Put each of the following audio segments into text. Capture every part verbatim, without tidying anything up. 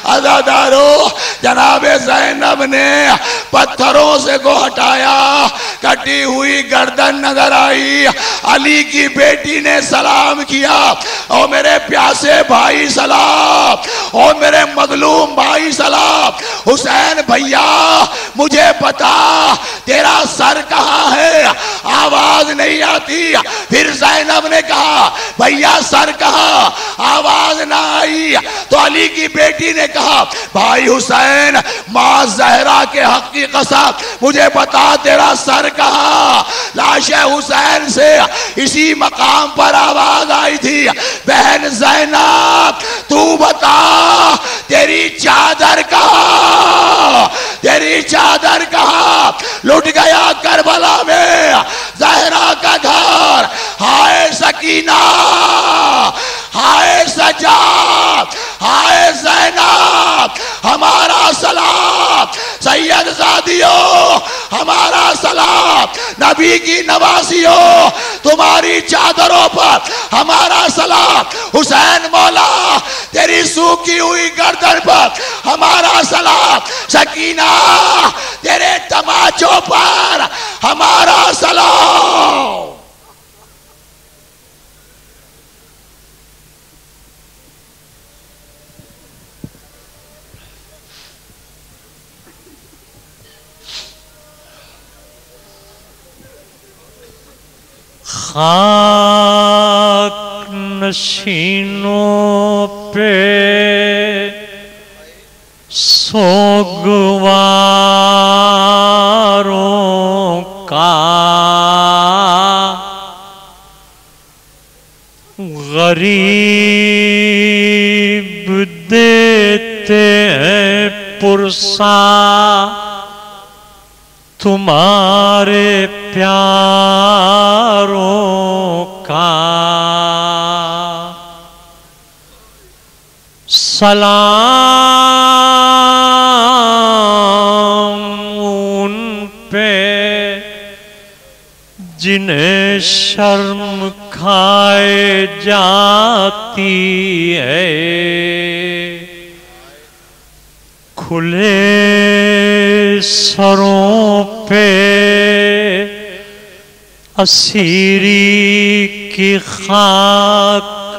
عزادارو جناب زینب نے پتھروں سے کو ہٹایا، کٹی ہوئی گردن نظر آئی، علی کی بیٹی نے سلام کیا، او میرے پیاسے بھائی سلام، او میرے مظلوم بھائی سلام، حسین بھیا مجھے بتا تیرا سر کہاں ہے؟ آواز نہیں آتی۔ پھر زینب نے کہا بھیا سر کہاں؟ آواز نہ آئی۔ تو علی کی بیٹی نے کہا بھائی حسین ماں زہرا کے حق کی قسم مجھے بتا تیرا سر کہاں؟ لاش حسین سے اسی مقام پر آواز آئی تھی بہن زینب تو بتا تیری چادر کہاں؟ تیری چادر کہاں؟ لٹ گیا کربلا میں زہرا کا گھر، ہائے سکینہ، ہائے سجاد، ہائے زینب، ہمارا سلام، سید زادیوں ہمارا سلام، نبی کی نوازیوں تمہاری چادروں پر ہمارا سلام، حسین مولا تیری سوکھی ہوئی گردن پر ہمارا سلام، سکینہ تیرے تماچوں پر ہمارا سلام۔ خاک نشینوں پہ سوگواروں کا غریب دیتے ہیں پرسا تمہارے پیاروں کا سلام ان پہ جنہیں شرم کھائے جاتی ہے، کھلے سروں پہ اسیری کی خاک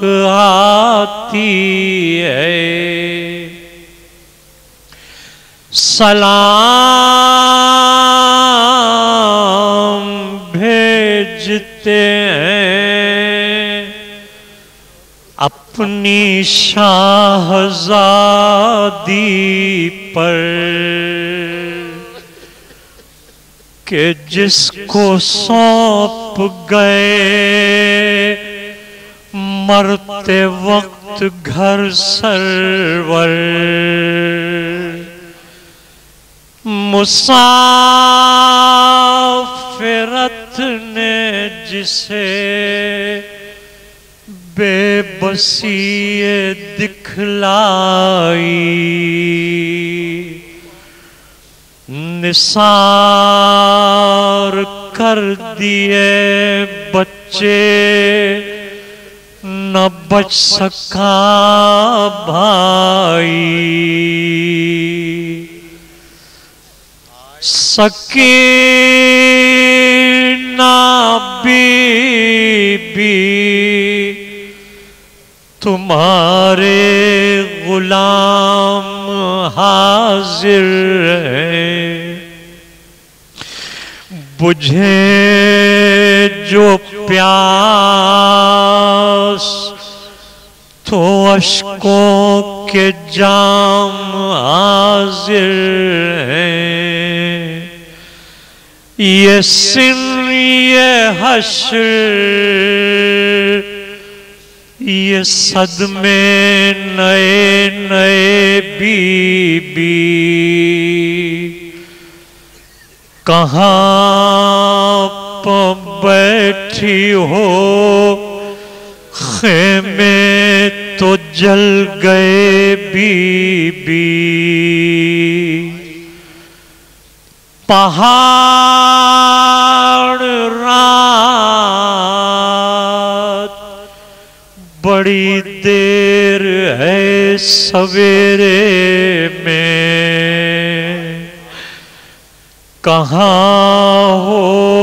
آتی ہے، سلام بھیجتے ہیں اپنی شاہزادی پر کہ جس کو سونپ گئے مرتے وقت گھر سرور، مسافرت نے جسے بے بسی دکھلائی، نثار کر دیے بچے نہ بچ سکا بھائی، سکینہ بی بی تمہارے غلام حاضر ہیں، بجھے جو پیاس تو اشکوں کے جام حاضر ہیں، یہ سن یہ حشر یہ صدمے نئے نئے بی بی، کہاں پہ بیٹھی ہو خیمے تو جل گئے بی بی، پہاڑ رات بڑی دیر ہے سویرے میں کہاں ہو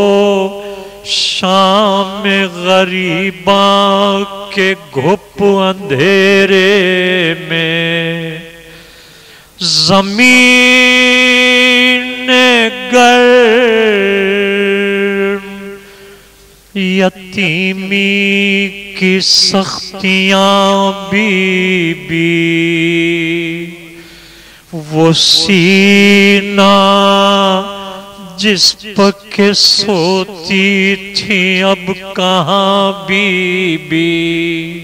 شام غریباں کے گھپ اندھیرے میں زمین گرم یتیمی کی سختیاں بی بی وہ سینہ جس پر کے سوتی تھی اب کہاں بی بی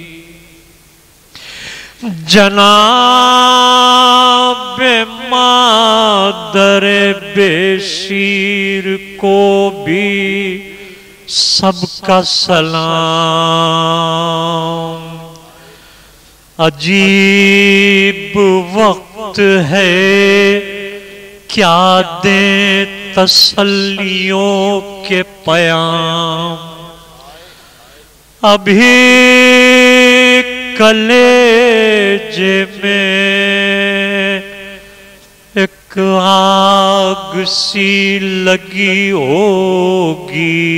جناب مادر بے شیر کو بھی سب کا سلام عجیب وقت ہے کیا دیں تسلیوں کے پیام ابھی کلیجے میں ایک آگ سی لگی ہوگی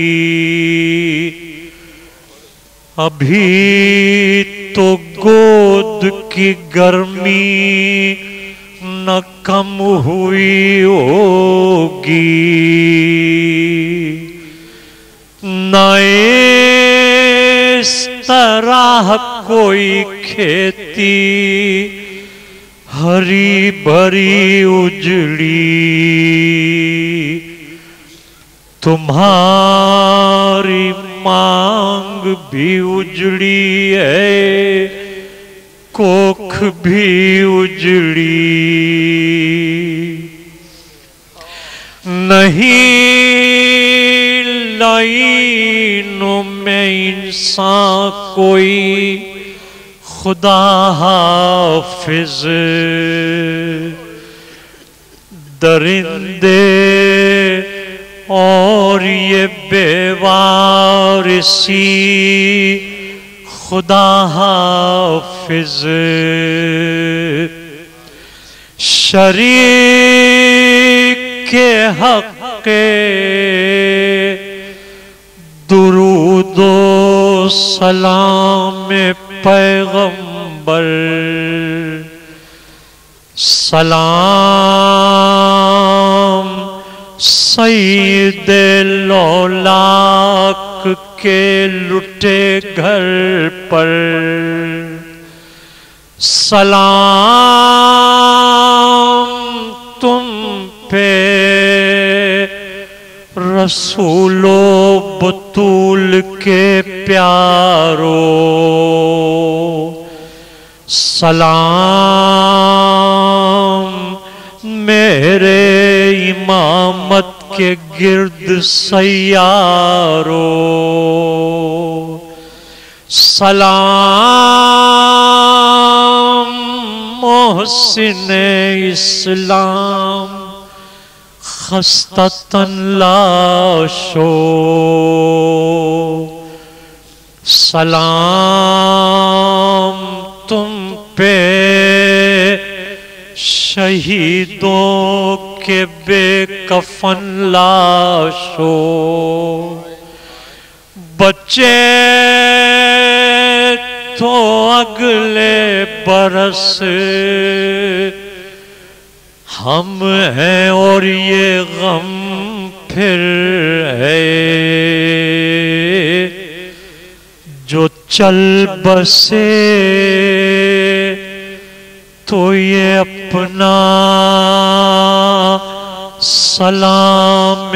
ابھی تو گود کی گرمی نہ کم ہوئی ہوگی نہ اس طرح کوئی کھیتی ہری بھری اجڑی تمہاری مانگ بھی اجڑی ہے کوکھ بھی اجڑی نہیں لائنوں میں انسان کوئی خدا حافظ درندے اور یہ بے وارثی خدا حافظ شریک کے حق درود و سلام پیغمبر سلام سید لولاک کے لٹے گھر پر سلام تم پہ رسول و بطول کے پیارو سلام میرے امامت کے گرد سیارو سلام محسن اسلام خستتاً لاشو سلام تم پہ شہیدوں کے بے کفن لاشو بچے تو اگلے برس ہم ہیں اور یہ غم پھر ہے جو چل بسے تو یہ اپنا سلام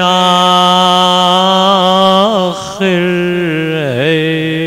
آخر ہے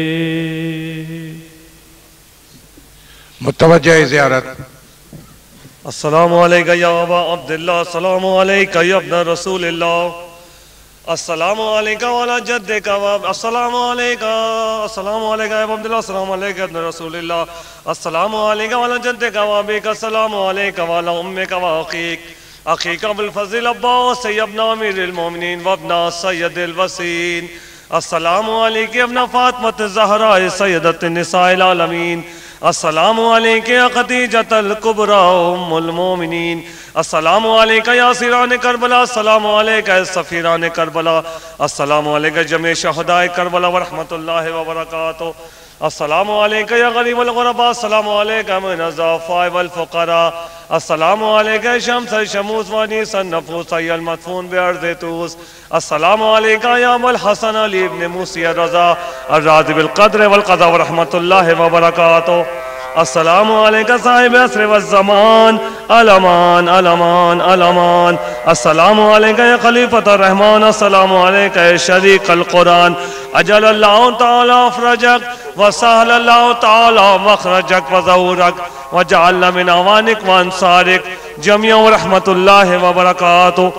متوجہ زیارت السلام علیکہ یا ابا عبداللہ السلام علیکہ یا ابن رسول اللہ السلام علیکہ والا جدکہ السلام علیکہ السلام علیکہ یا ابا عبداللہ السلام علیکہ ابن رسول اللہ السلام علیکہ والا جدکہ وابیکہ السلام علیکہ والا امکہ واقیق اخیق ابو الفضل عباس ابن امیر المومنین وابن سید الوسین السلام علیکہ ابن فاطمہ الزہراء سیدت النساء العالمین السلام علیکم یا خدیجۃ الکبریٰ ام المومنین، السلام علیکم یا اسیران کربلا، السلام علیکم یا سفیران کربلا، السلام علیکم جمیع شہداء کربلا ورحمۃ اللہ وبرکاتہ، السلام علیکم یا غریب الغرباء، السلام علیکم من الضعفاء والفقراء، السلام علیکم شمس الشموس ونیس النفوس ای المدفون بارض توس، السلام علیکم یا ابو الحسن علی ابن موسی الرضا الراضی بالقدر والقضاء ورحمۃ اللہ وبرکاتہ، السلام علیکم صاحب عصر والزمان الامان الامان الامان، السلام علیکم یا خلیفۃ الرحمن، السلام علیکم یا شریک القرآن، اجل اللہ تعالی افرجک وسہل اللہ تعالی مخرجک وظہورک وجعلنا من اعوانک وانصارک جميعا ورحمۃ اللہ وبرکاتہ۔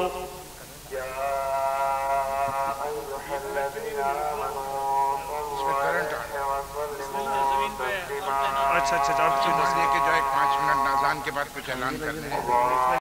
اچھا اچھا، یہ کہ جو ہے پانچ منٹ اذان کے بعد کچھ اعلان کر دیں۔